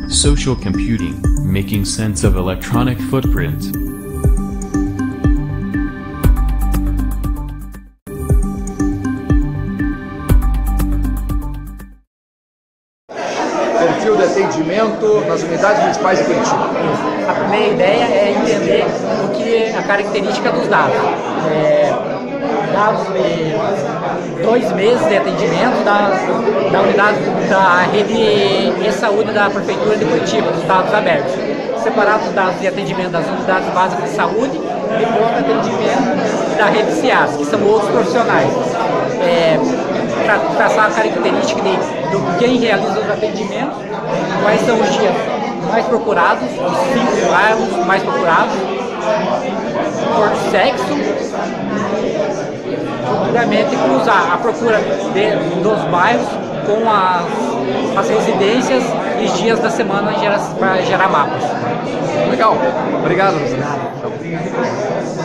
Social computing, making sense of electronic footprint. Perfil de atendimento nas unidades municipais de Curitiba. A primeira ideia é entender o que é a característica dos dados. Dados de 2 meses de atendimento da unidade da rede e-saúde da Prefeitura de Curitiba, dos dados abertos. Separar os dados de atendimento das unidades básicas de saúde e pronto atendimento da rede CIAS, que são outros profissionais. Traçar a característica de quem realiza os atendimentos, quais são os dias mais procurados, os 5 bairros mais procurados, por sexo, futuramente cruzar a procura dos bairros com as residências e os dias da semana para gerar mapas. Legal, obrigado.